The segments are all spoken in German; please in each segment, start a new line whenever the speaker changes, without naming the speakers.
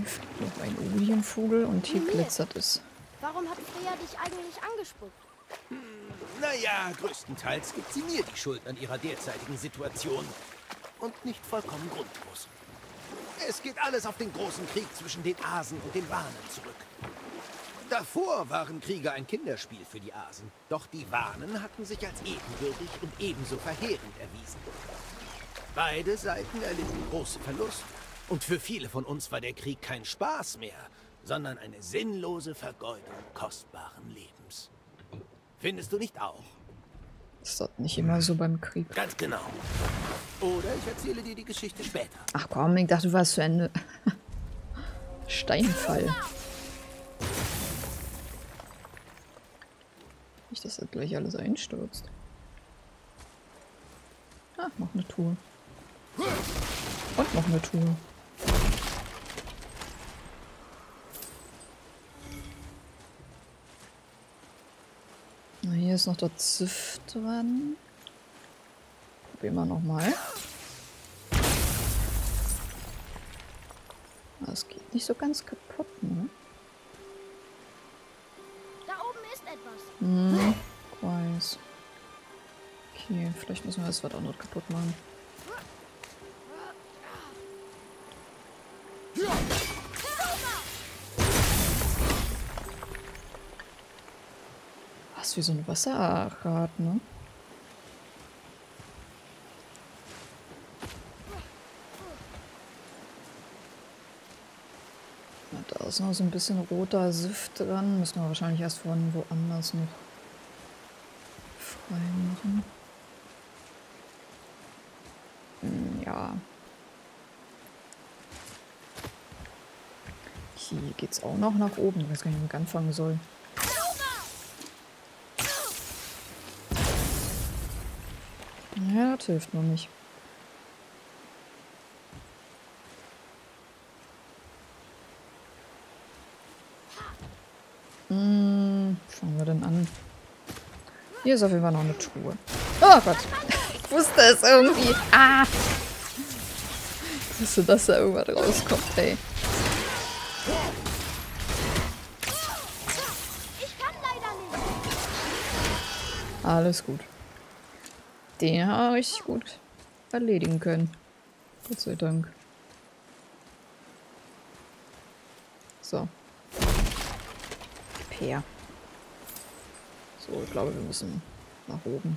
Hier fliegt noch ein Olienvogel und hier
Mimir,
glitzert es.
warum hat Freya dich eigentlich angespuckt?
Naja, größtenteils gibt sie mir die Schuld an ihrer derzeitigen Situation. Und nicht vollkommen grundlos. Es geht alles auf den großen Krieg zwischen den Asen und den Wanen zurück. Davor waren Kriege ein Kinderspiel für die Asen. Doch die Wanen hatten sich als ebenbürtig und ebenso verheerend erwiesen. Beide Seiten erlitten große Verluste. Und für viele von uns war der Krieg kein Spaß mehr, sondern eine sinnlose Vergeudung kostbaren Lebens. Findest du nicht auch?
Ist das nicht immer so beim Krieg?
Ganz genau. Oder ich erzähle dir die Geschichte später.
Ach komm, ich dachte, du warst zu Ende. Steinfall. Nicht, dass das gleich alles einstürzt. Ah, noch eine Tour. Und noch eine Tour. Na, hier ist noch der Ziff dran. Probieren wir nochmal. Das geht nicht so ganz kaputt, ne?
Da oben ist etwas.
Hm, weiß. Okay, vielleicht müssen wir das was anderes kaputt machen. Was wie so ein Wasserrad, ne? Na, da ist noch so ein bisschen roter Sift dran. Müssen wir wahrscheinlich erst von woanders noch frei machen. Ja. Hier geht's auch noch nach oben. Ich weiß gar nicht, wo ich anfangen soll. Ja, das hilft noch nicht. Schauen wir denn an. Hier ist auf jeden Fall noch eine Truhe. Oh Gott. Ich wusste es irgendwie. Ah! Ich wusste, dass da irgendwas rauskommt, ey.
Ich kann leider nicht.
Alles gut. Den haben wir richtig gut erledigen können. Gott sei Dank. So. Per. So, ich glaube, wir müssen nach oben.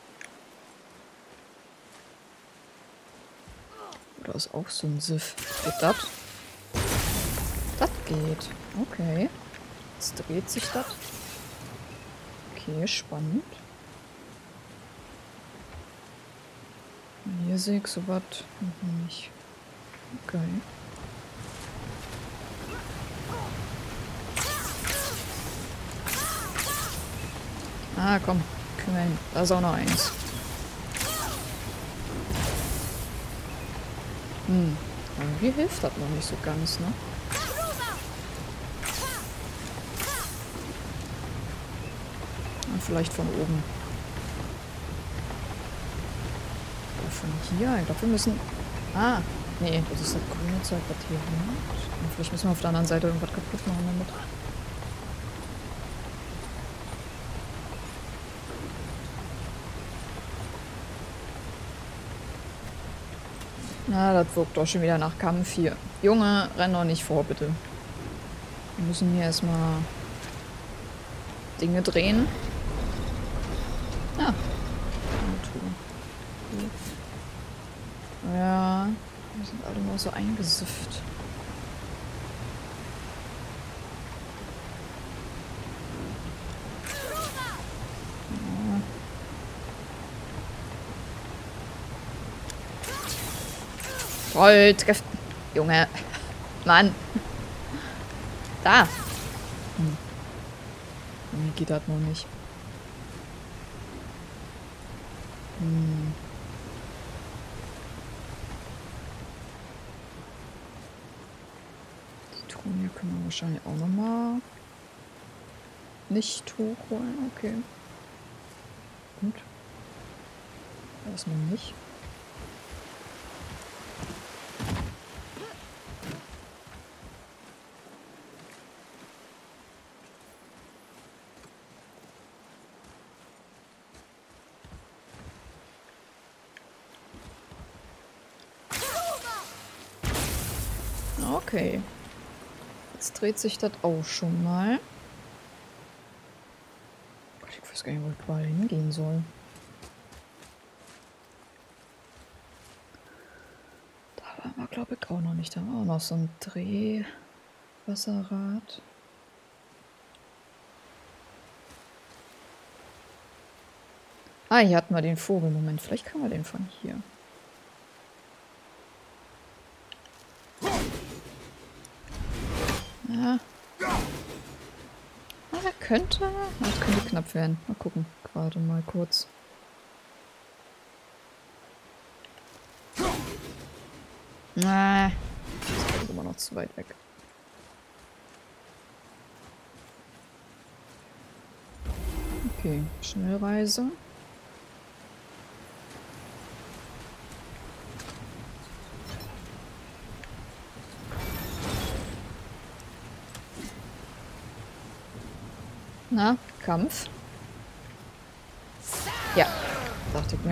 Oder ist auch so ein Siff. Geht das? Das geht. Okay. Jetzt dreht sich das. Okay, spannend. Hier sehe ich sowas noch nicht. Okay. Ah, komm. Kriegen wir hin. Da ist auch noch eins. Irgendwie hilft das noch nicht so ganz, ne? Vielleicht von oben. Oder von hier. Ich glaube, wir müssen... Ah, nee, das ist das grüne Zeug, was hier rumliegt. Vielleicht müssen wir auf der anderen Seite irgendwas kaputt machen damit. Na, das wirkt doch schon wieder nach Kampf hier. Junge, renn doch nicht vor, bitte. Wir müssen hier erstmal Dinge drehen. Ah. Ja, die sind alle nur so eingesifft. Voll treffen. Junge. Mann. Da. Irgendwie geht das noch nicht. Die Truhen hier können wir wahrscheinlich auch nochmal nicht hochholen. Okay. Gut. Erstmal nicht. Okay. Jetzt dreht sich das auch schon mal. Gott, ich weiß gar nicht, wo ich überall hingehen soll. Da waren wir, glaube ich, auch noch nicht. Da war auch noch so ein Drehwasserrad. Ah, hier hatten wir den Vogel. Moment, vielleicht kann man den von hier. Ja. Ah, der könnte... Ah, das könnte knapp werden. Mal gucken. Gerade mal kurz. Na, das ist immer noch zu weit weg. Okay, Schnellreise. Na, Kampf? Ja, dachte ich mir.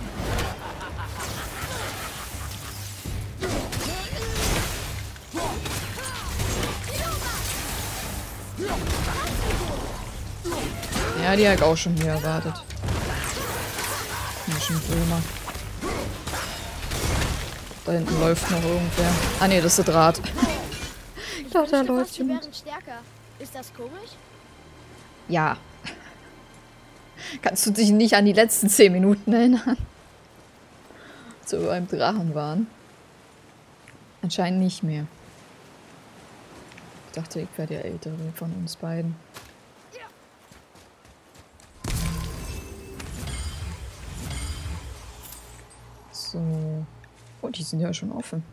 Ja, die habe ich auch schon hier erwartet. Komischen Böhmer. Da hinten läuft noch irgendwer. Ah ne, das ist der Draht. Ich dachte, da läuft
die
jemand.
wären stärker. Ist das komisch?
Ja. Kannst du dich nicht an die letzten 10 Minuten erinnern? Als wir beim Drachen waren? Anscheinend nicht mehr. Ich dachte, ich wäre der Ältere von uns beiden. So. Oh, die sind ja schon offen.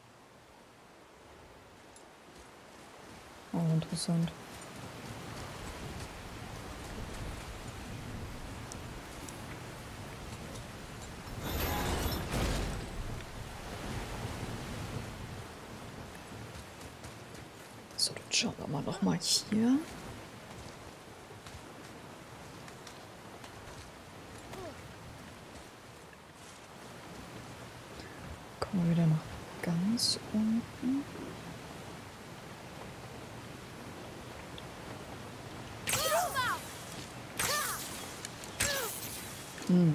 Oh, interessant. So, dann schauen wir mal noch mal hier. Kommen wir wieder nach ganz unten. Hm.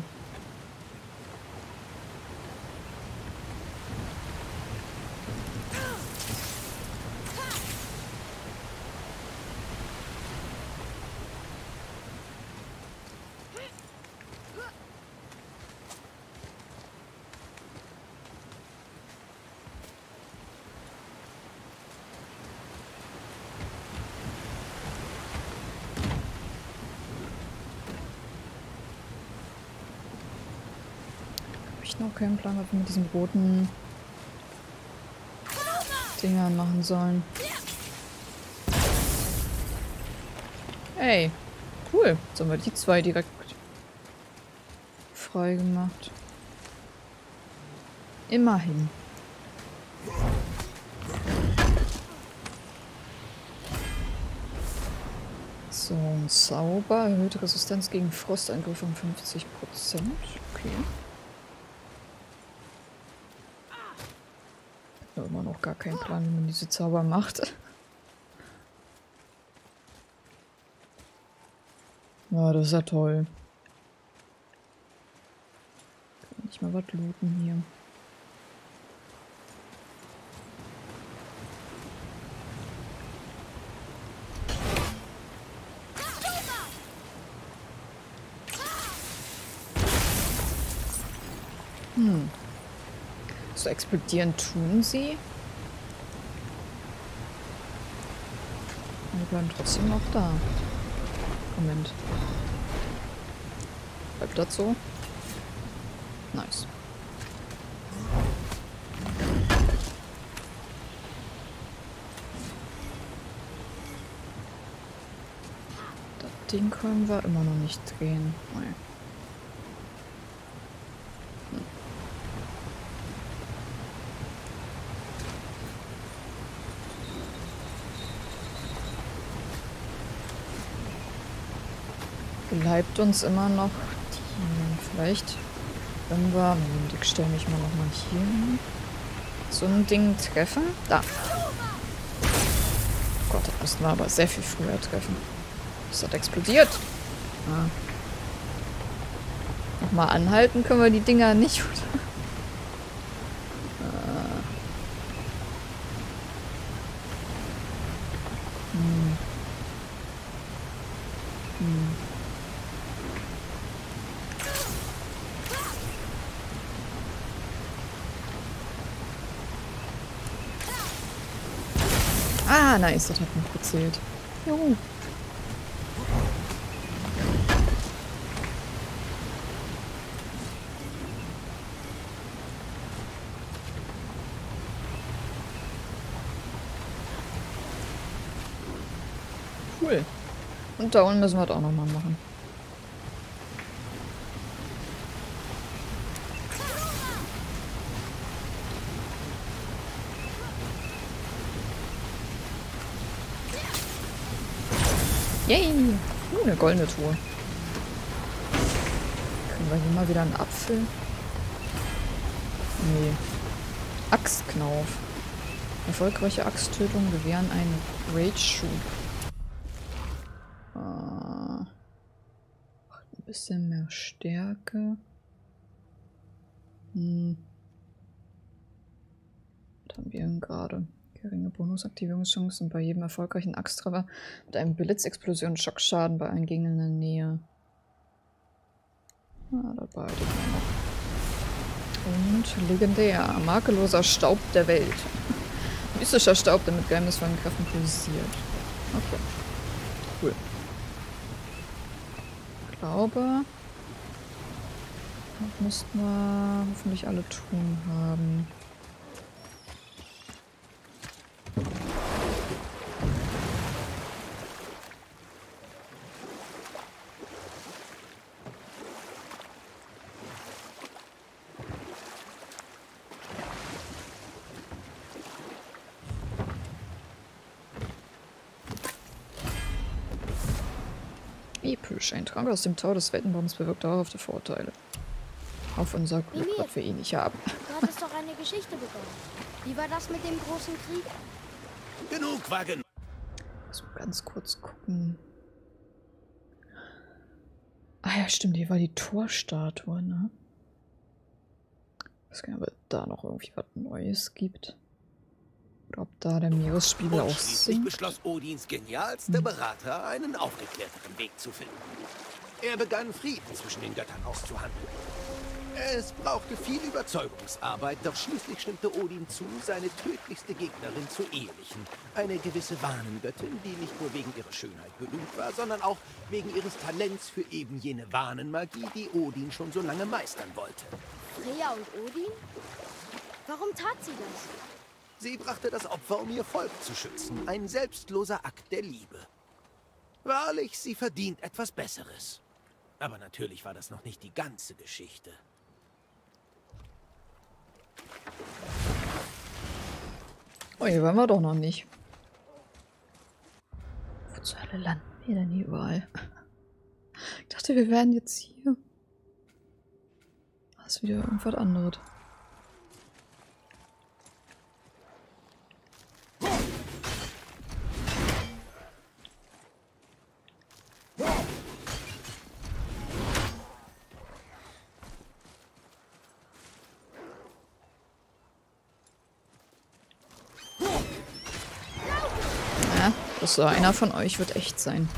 Ich noch keinen Plan, was wir mit diesen roten Dingern machen sollen. Ey, cool. Jetzt haben wir die zwei direkt frei gemacht. Immerhin. So, ein Zauber. Erhöhte Resistenz gegen Frostangriffe um 50%. Okay. Ich habe immer noch gar keinen Plan, wie man diese Zauber macht. Ja, das ist ja toll. Kann nicht mal was looten hier. So explodieren tun sie. Und die bleiben trotzdem noch da. Moment. Bleibt das so? Nice. Das Ding können wir immer noch nicht drehen. Nein. Bleibt uns immer noch die, vielleicht, wenn wir, Moment, ich stelle mich mal nochmal hier hin, so ein Ding treffen. Da. Gott, das müssten wir aber sehr viel früher treffen. Das hat explodiert. Ah. Nochmal anhalten können wir die Dinger nicht, oder? Ah, nice, das hat noch gezählt. Juhu. Cool. Und da unten müssen wir das auch nochmal machen. Yay! Eine goldene Tour. Kriegen wir hier mal wieder einen Apfel? Nee. Axtknauf. Erfolgreiche Axttötung gewähren einen Rage-Schub. Ein bisschen mehr Stärke. Was haben wir denn gerade? Geringe Bonusaktivierungschancen bei jedem erfolgreichen Axttreffer mit einem Blitzexplosion Schockschaden bei allen Gegnern in der Nähe. Ah, da behalte ich mal noch. Und legendär. Makelloser Staub der Welt. Mystischer Staub, der mit geheimnisvollen Kräften pulsiert. Okay. Cool. Ich glaube, das müssten wir hoffentlich alle tun haben. Episch. Ein Trank aus dem Tau des Weltenbaums bewirkt dauerhafte Vorteile. Auf unser Glück, was wir eh nicht haben.
Du hattest doch eine Geschichte bekommen. Wie war das mit dem großen Krieg?
Genug Wagen!
So, ganz kurz gucken. Ah ja, stimmt, hier war die Torstatue, ne? Ich weiß gar nicht, ob es da noch irgendwie was Neues gibt. Oder ob da der Meeresspiegel auch
Schließlich
sinkt.
beschloss Odins genialster Berater, einen aufgeklärteren Weg zu finden. Er begann, Frieden zwischen den Göttern auszuhandeln. Es brauchte viel Überzeugungsarbeit, doch schließlich stimmte Odin zu, seine tödlichste Gegnerin zu ehelichen. Eine gewisse Wahnengöttin, die nicht nur wegen ihrer Schönheit berühmt war, sondern auch wegen ihres Talents für eben jene Wahnenmagie, die Odin schon so lange meistern wollte.
Freya und Odin? Warum tat sie das?
Sie brachte das Opfer, um ihr Volk zu schützen. Ein selbstloser Akt der Liebe. Wahrlich, sie verdient etwas Besseres. Aber natürlich war das noch nicht die ganze Geschichte.
Oh, hier waren wir doch noch nicht. Wo zur Hölle landen wir denn hier überall? Ich dachte, wir wären jetzt hier. Das ist wieder irgendwas anderes. Ja, das so einer von euch wird echt sein.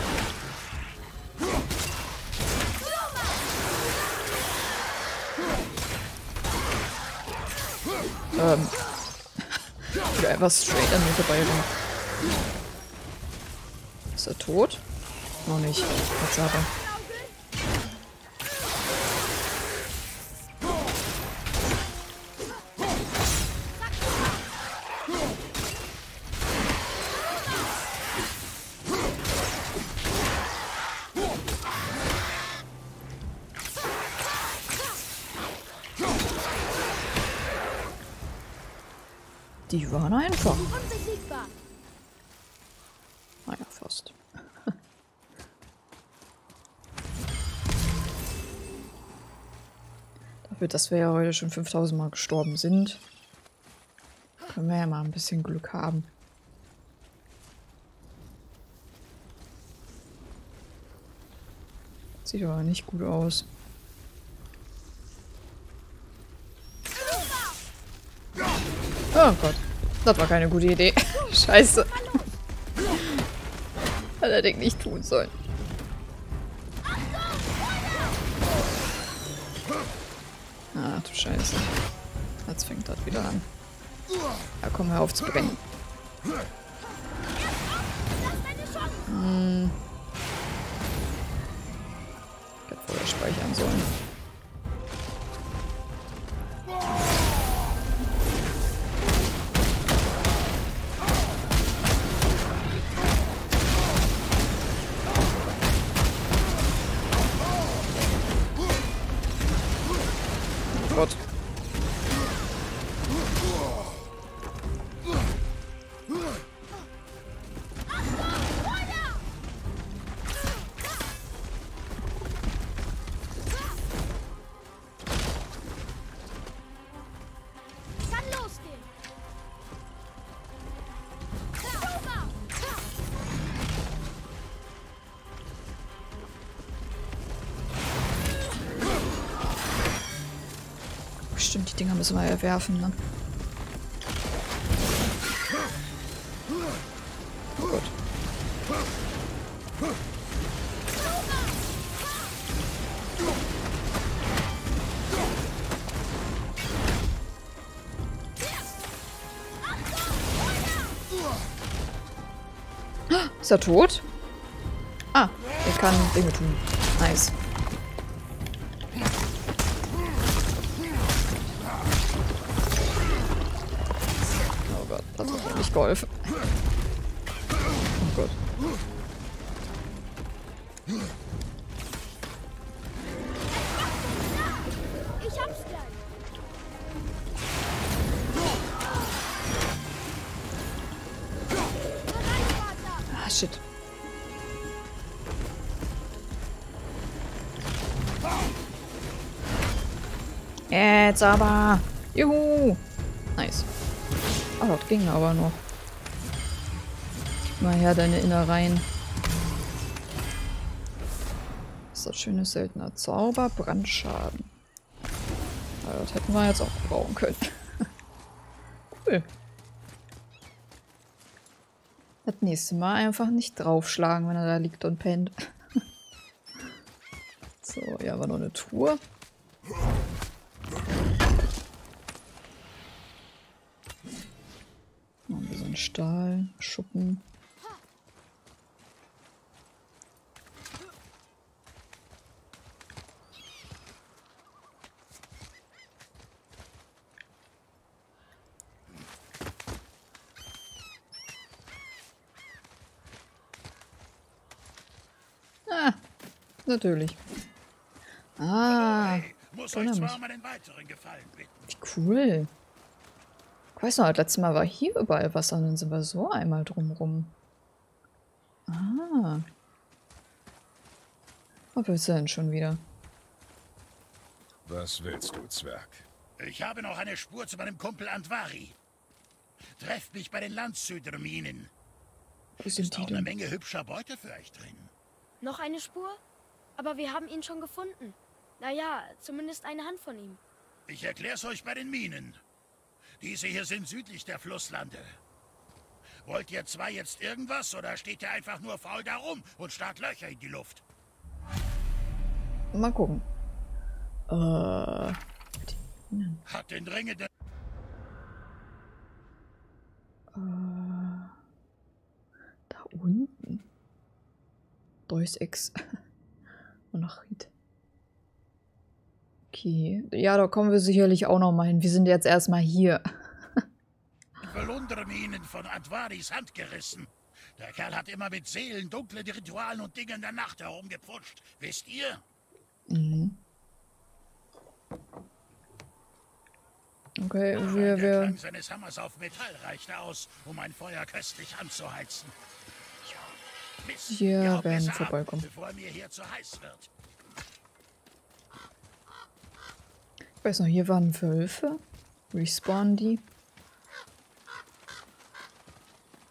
Wieder einfach straight an mir vorbei. Ist er tot? Noch nicht. Tatsache. Die waren einfach.
Unbesiegbar.
Naja, fast. Dafür, dass wir ja heute schon 5000 Mal gestorben sind, können wir ja mal ein bisschen Glück haben. Sieht aber nicht gut aus. Oh Gott. Das war keine gute Idee. Scheiße. Hat er den nicht tun sollen. Ach du Scheiße. Jetzt fängt das wieder an. Ja, komm, hör auf zu brennen. Ich hätte vorher speichern sollen. Oh Gott.
Kann losgehen.
Stimmt, die Dinger müssen wir ja werfen, ne? Oh Gott. Ist er tot? Ah, er kann Dinge tun. Nice. Oh Gott, das hat mir nicht geholfen. Oh Gott.
Ich hab's gleich.
Ah, shit. Jetzt aber. Juhu. Nice. Oh, das ging aber noch. Gib mal her deine Innereien. Was ist das schöne seltener Zauber? Brandschaden. Ja, das hätten wir jetzt auch brauchen können. Cool. Das nächste Mal einfach nicht draufschlagen, wenn er da liegt und pennt. So, hier haben wir noch eine Truhe. Noch ein bisschen Stahl, Schuppen. Ah, natürlich. Ah,
Muss
erinnere
euch
mich.
zwar um einen weiteren Gefallen bitten.
Wie cool. Ich weiß noch, das letzte Mal war hier überall Wasser und dann sind wir so einmal drumrum. Ah. Was willst du denn schon wieder?
Was willst du, Zwerg?
Ich habe noch eine Spur zu meinem Kumpel Andvari. Trefft mich bei den Landshüter-Minen.
Wo sind
Ist
die
auch eine
denn?
Menge hübscher Beute für euch drin.
Noch eine Spur? Aber wir haben ihn schon gefunden. Naja, zumindest eine Hand von ihm.
Ich erklär's euch bei den Minen. Diese hier sind südlich der Flusslande. Wollt ihr zwei jetzt irgendwas oder steht ihr einfach nur faul da rum und starrt Löcher in die Luft?
Mal gucken.
Hat den dringenden...
Da unten. Deus-Ex. Monachit. Okay. Ja, da kommen wir sicherlich auch noch mal hin. Wir sind jetzt erstmal hier.
Belundere-Minen von Andvaris Hand gerissen. Der Kerl hat immer mit Seelen, dunklen Ritualen und Dingen der Nacht herumgepfutscht. Wisst ihr?
Mhm. Okay,
Der
wir...
Klang seines Hammers auf Metall reichte aus, um ein Feuer köstlich anzuheizen. Mist,
Wir
ihr haut
werden
besser ab,
vorbeikommen.
bevor mir hier zu heiß wird.
Ich weiß noch, hier waren Wölfe. Respawnen die?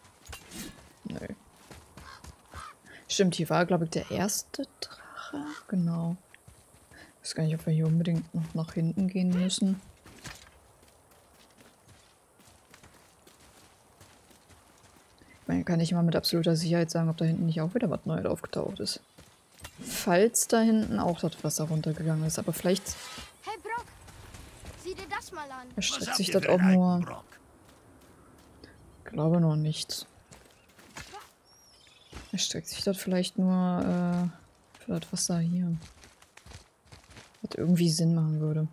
Nö. Stimmt, hier war, glaube ich, der erste Drache. Genau. Ich weiß gar nicht, ob wir hier unbedingt noch nach hinten gehen müssen. Ich meine, kann ich mal mit absoluter Sicherheit sagen, ob da hinten nicht auch wieder was Neues aufgetaucht ist. Falls da hinten auch das Wasser runtergegangen ist, aber vielleicht
Hey Brock, sieh dir das mal an.
erstreckt
habt
sich
ihr
das
für
auch
einen
nur.
alten Brock?
Ich glaube noch nichts. Erstreckt sich das vielleicht nur für das Wasser hier. Was irgendwie Sinn machen würde.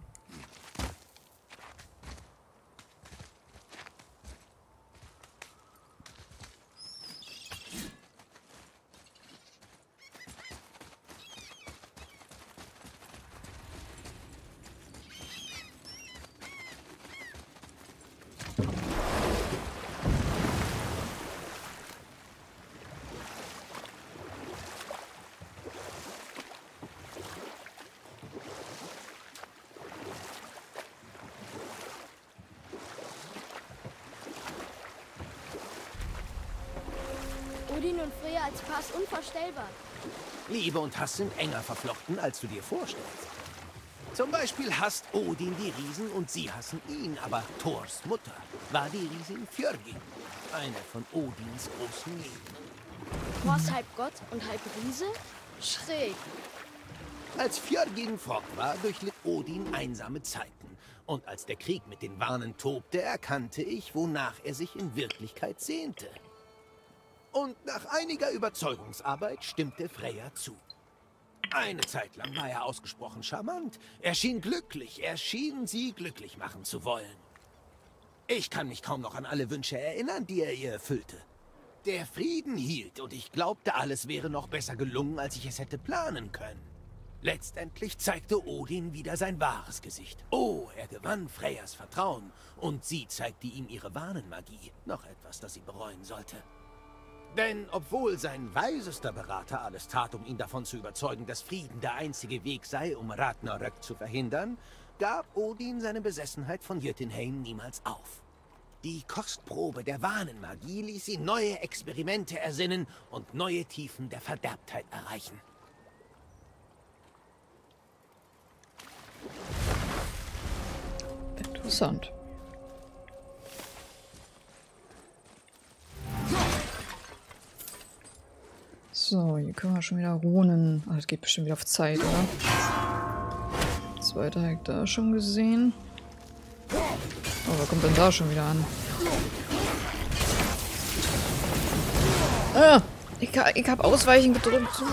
Odin und Freya als Paar ist unvorstellbar.
Liebe und Hass sind enger verflochten, als du dir vorstellst. Zum Beispiel hasst Odin die Riesen und sie hassen ihn, aber Thors Mutter war die Riesin Fjörgyn, eine von Odins großen Lieben.
Thor ist halb Gott und halb Riese? Schräg.
Als Fjörgyn fort war, durchlitt Odin einsame Zeiten. Und als der Krieg mit den Wanen tobte, erkannte ich, wonach er sich in Wirklichkeit sehnte. Und nach einiger Überzeugungsarbeit stimmte Freya zu. Eine Zeit lang war er ausgesprochen charmant. Er schien glücklich, er schien sie glücklich machen zu wollen. Ich kann mich kaum noch an alle Wünsche erinnern, die er ihr erfüllte. Der Frieden hielt und ich glaubte, alles wäre noch besser gelungen, als ich es hätte planen können. Letztendlich zeigte Odin wieder sein wahres Gesicht. Oh, er gewann Freyas Vertrauen und sie zeigte ihm ihre Wahnenmagie. Noch etwas, das sie bereuen sollte. Denn obwohl sein weisester Berater alles tat, um ihn davon zu überzeugen, dass Frieden der einzige Weg sei, um Ragnarök zu verhindern, gab Odin seine Besessenheit von Jötunheim niemals auf. Die Kostprobe der Wahnenmagie ließ ihn neue Experimente ersinnen und neue Tiefen der Verderbtheit erreichen.
Interessant. So, hier können wir schon wieder Runen. Ah, das geht bestimmt wieder auf Zeit, oder? Zweiter Hektar schon gesehen. Oh, wer kommt denn da schon wieder an? Ah, ich hab Ausweichen gedrückt.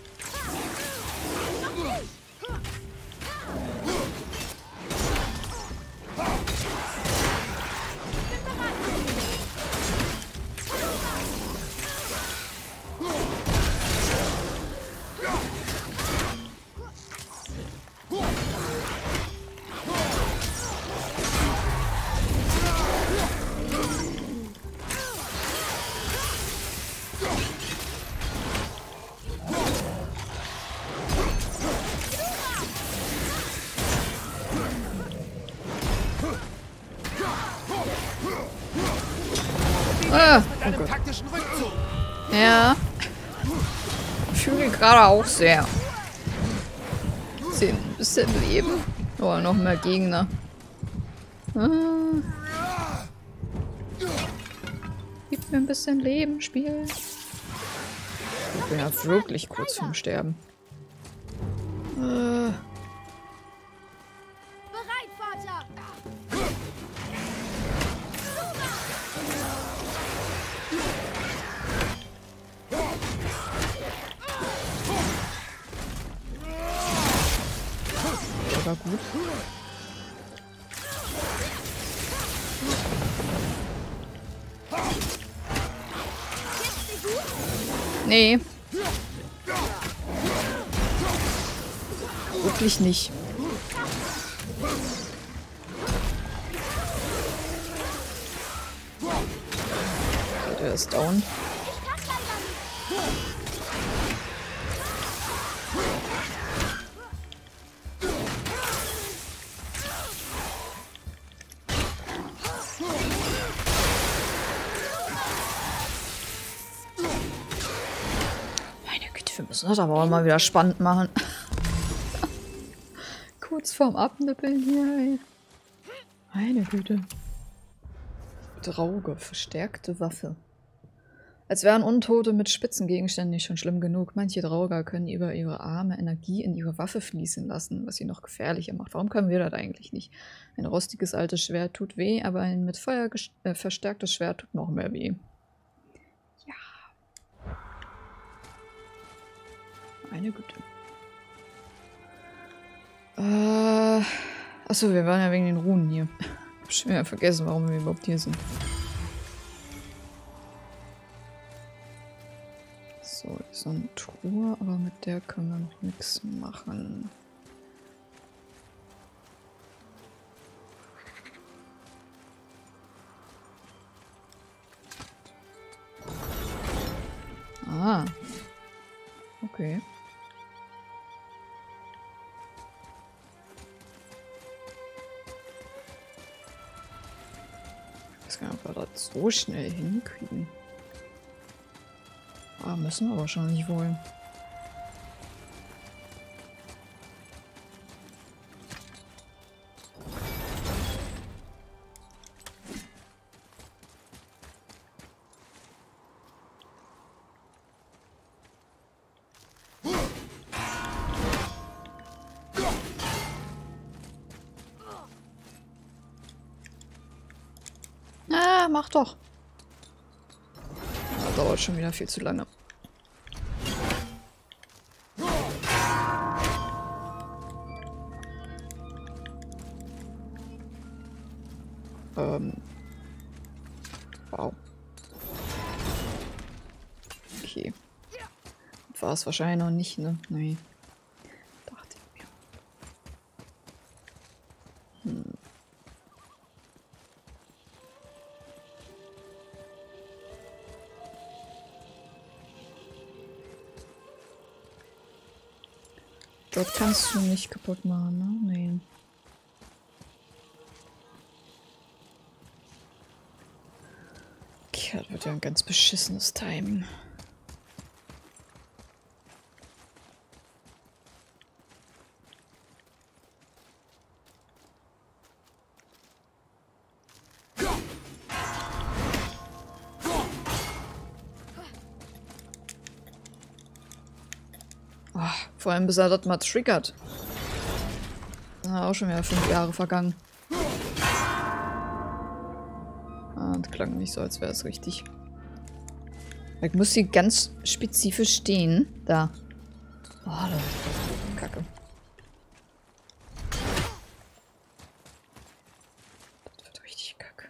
Ah, oh Gott.
Taktischen Rückzug.
Ja. Ich fühle gerade auch sehr. Ein bisschen Leben. Oh, noch mehr Gegner. Ah. Gib mir ein bisschen Leben, Spiel. Ich bin ja wirklich kurz vorm Sterben.
Bereit, Vater!
Der war gut. Nee. Wirklich nicht. Okay, der ist down. Meine Güte, wir müssen das aber auch mal wieder spannend machen. kurz vorm Abnippeln hier, ey. Meine Güte. Drauge, verstärkte Waffe. Als wären Untote mit Spitzengegenständen nicht schon schlimm genug. Manche Drauger können über ihre Arme Energie in ihre Waffe fließen lassen, was sie noch gefährlicher macht. Warum können wir das eigentlich nicht? Ein rostiges altes Schwert tut weh, aber ein mit Feuer verstärktes Schwert tut noch mehr weh. Ja. Meine Güte. Achso, wir waren ja wegen den Runen hier. Ich hab schon wieder vergessen, warum wir überhaupt hier sind. So, so eine Truhe, aber mit der können wir noch nichts machen. Ah. Okay. Ich weiß gar nicht, ob wir das so schnell hinkriegen. Ah, müssen wir wahrscheinlich wohl. Ah, mach doch. Das dauert schon wieder viel zu lange. Wow. Okay. War es wahrscheinlich noch nicht, ne? Nee. Dachte ich mir. Dort kannst du nicht kaputt machen, ne? Nee. Okay, das wird ja ein ganz beschissenes Timing. Vor allem bis er das mal triggert. Auch schon wieder 5 Jahre vergangen. Ah, das klang nicht so, als wäre es richtig. Ich muss hier ganz spezifisch stehen. Da. Oh, das ist Kacke. Das wird richtig kacke.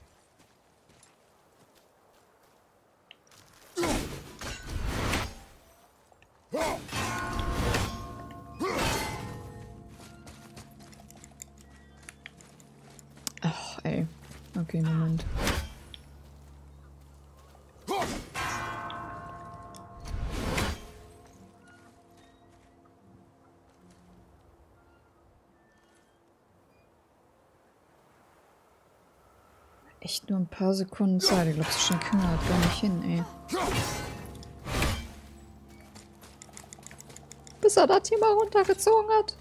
Ach, ey. Okay, Moment. Echt nur ein paar Sekunden Zeit. Ich glaube, so schnell kriegen wir das gar nicht hin, ey. Bis er das hier mal runtergezogen hat.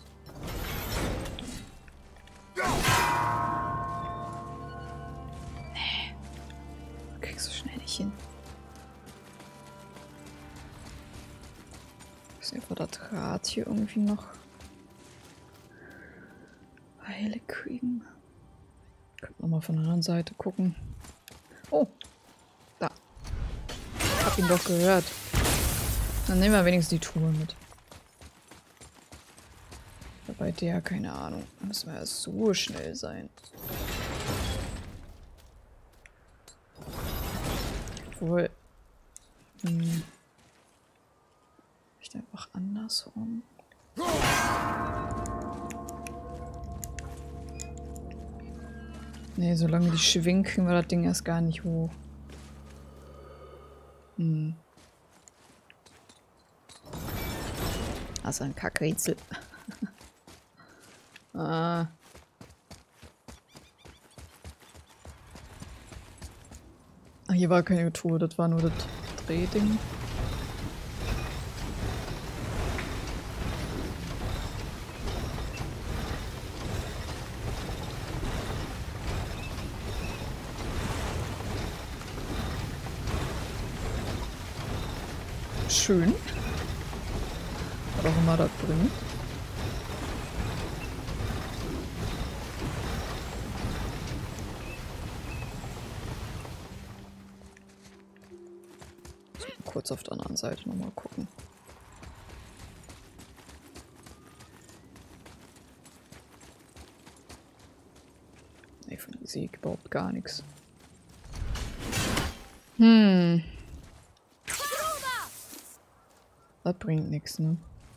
Nee. Kriegst du schnell nicht hin. Ich weiß nicht, ob wir das Rad hier irgendwie noch heile kriegen. Können wir mal von der anderen Seite gucken. Oh, da. Ich hab ihn doch gehört. Dann nehmen wir wenigstens die Truhe mit. Bei der, keine Ahnung. Da müssen wir ja so schnell sein. Obwohl. Vielleicht einfach andersrum. Nee, solange die schwingen, kriegen wir das Ding erst gar nicht hoch. Also ein Kackrätsel. Ah. Ah, hier war keine Truhe, das war nur das Drehding. schön. Was auch immer das bringt. Kurz auf der anderen Seite nochmal gucken. Nee, von hier sehe ich überhaupt gar nichts. Das bringt nichts, ne?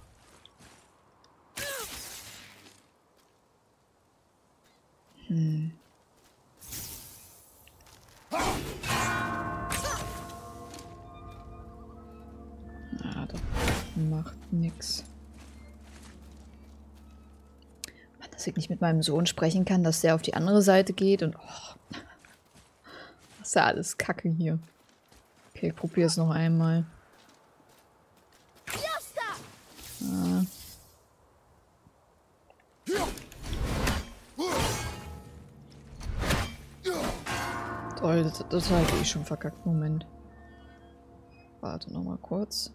Ah, das macht nix. Mann, dass ich nicht mit meinem Sohn sprechen kann, dass der auf die andere Seite geht und oh, das ist ja alles Kacke hier. Okay, ich probiere es noch einmal. Ah. Toll, das habe ich eh schon verkackt. Moment. Warte noch mal kurz.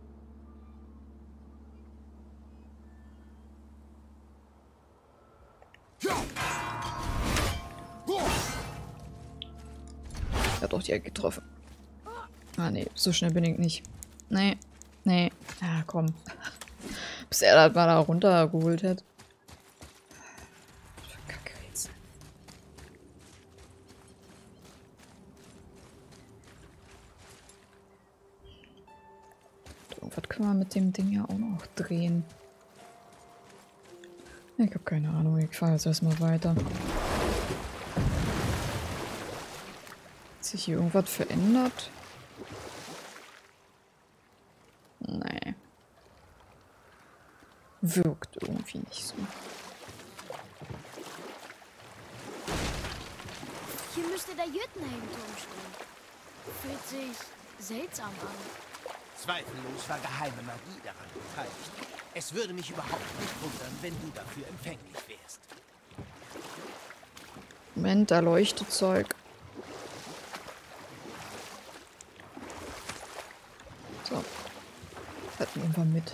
Ich hab doch direkt getroffen. Ah nee, so schnell bin ich nicht. Nee, nee. Ja, komm. Bis er das mal da runtergeholt hat. Was für Kackrätsel. Irgendwas können wir mit dem Ding ja auch noch drehen. Ich habe keine Ahnung, ich fahre jetzt erstmal weiter. Hat sich hier irgendwas verändert? Nee. Wirkt irgendwie nicht so.
Hier müsste der Jüttenhelm-Turm stehen. Fühlt sich seltsam an.
Zweifellos war geheime Magie daran beteiligt. Es würde mich überhaupt nicht wundern, wenn du dafür empfänglich wärst.
Moment, da leuchtet Zeug. So. Halten wir irgendwann mit.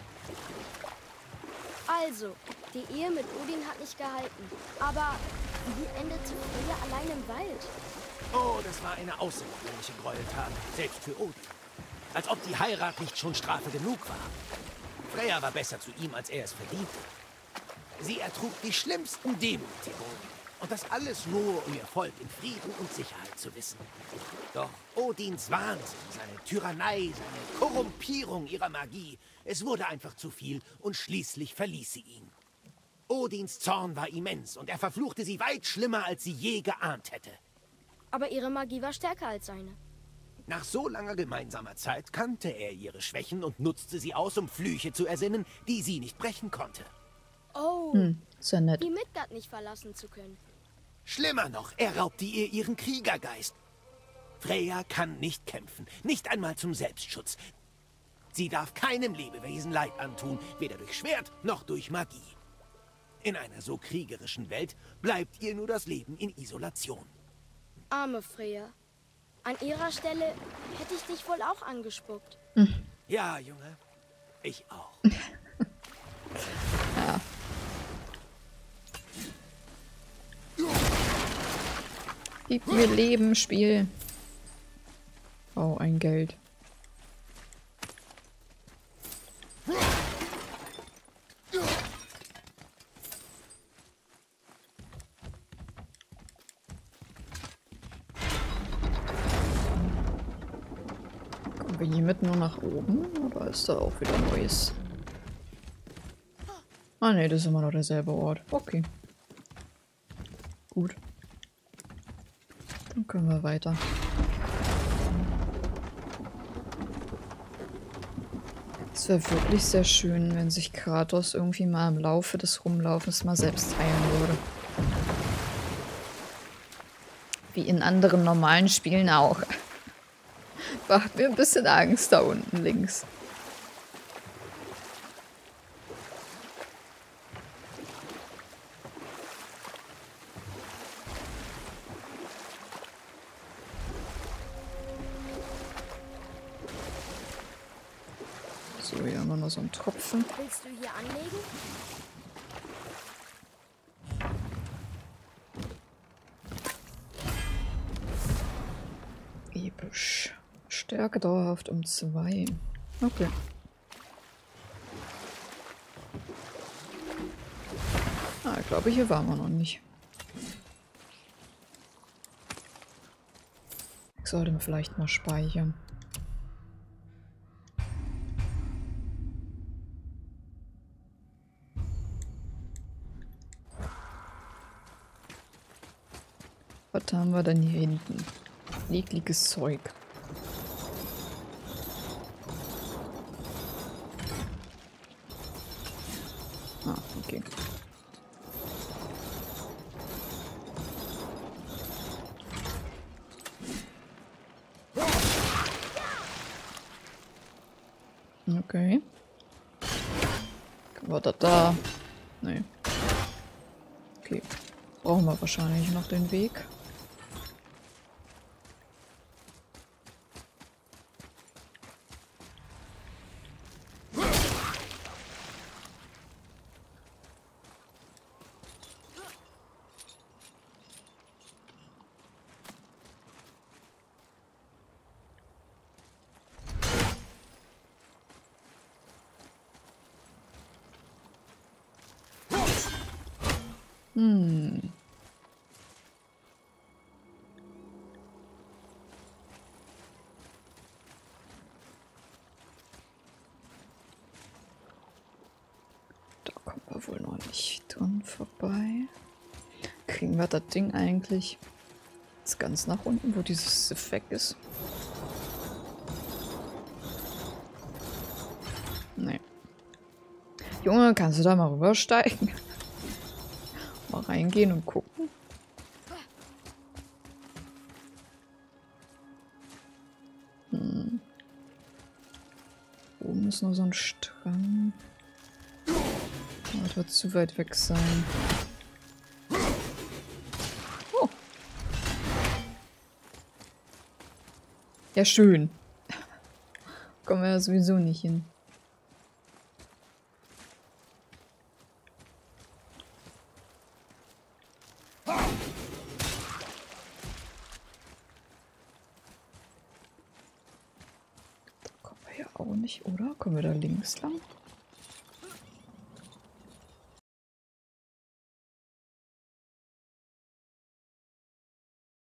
Also, die Ehe mit Odin hat nicht gehalten. Aber wie endete Freya allein im Wald?
Oh, das war eine außergewöhnliche Gräueltat, selbst für Odin. Als ob die Heirat nicht schon Strafe genug war. Freya war besser zu ihm, als er es verdiente. Sie ertrug die schlimmsten Demütigungen. Und das alles nur, um ihr Volk in Frieden und Sicherheit zu wissen. Doch Odins Wahnsinn, seine Tyrannei, seine Korrumpierung ihrer Magie, es wurde einfach zu viel und schließlich verließ sie ihn. Odins Zorn war immens und er verfluchte sie weit schlimmer, als sie je geahnt hätte.
Aber ihre Magie war stärker als seine.
Nach so langer gemeinsamer Zeit kannte er ihre Schwächen und nutzte sie aus, um Flüche zu ersinnen, die sie nicht brechen konnte.
Oh,
Ist ja nett.
wie Midgard nicht verlassen zu können.
Schlimmer noch, er raubte ihr ihren Kriegergeist. Freya kann nicht kämpfen, nicht einmal zum Selbstschutz. Sie darf keinem Lebewesen Leid antun, weder durch Schwert noch durch Magie. In einer so kriegerischen Welt bleibt ihr nur das Leben in Isolation.
Arme Freya. An ihrer Stelle hätte ich dich wohl auch angespuckt.
Ja, Junge, ich auch.
Ja. Gib mir Leben, Spiel. Oh, ein Geld. Kommen wir hiermit nur nach oben? Oder ist da auch wieder Neues? Ah ne, das ist immer noch derselbe Ort. Okay. Gut. Dann können wir weiter. Es wäre wirklich sehr schön, wenn sich Kratos irgendwie mal im Laufe des Rumlaufens mal selbst heilen würde. Wie in anderen normalen Spielen auch. Macht mir ein bisschen Angst da unten links. So, hier haben wir noch so einen Tropfen.
Willst du hier anlegen?
Episch. Stärke dauerhaft um 2. Okay. Ah, ich glaube, hier waren wir noch nicht. Ich sollte mir vielleicht mal speichern. Was haben wir denn hier hinten? Ekliges Zeug. Ah, okay. Okay. War das da? Nee. Okay. Brauchen wir wahrscheinlich noch den Weg. Da kommen wir wohl noch nicht dran vorbei. Kriegen wir das Ding eigentlich jetzt ganz nach unten, wo dieses Sif weg ist? Nee. Junge, kannst du da mal rübersteigen? Mal reingehen und gucken. Oben ist nur so ein Strang. Das wird zu weit weg sein. Oh. Ja, schön. Kommen wir ja sowieso nicht hin. Auch nicht, oder? Kommen wir da links lang?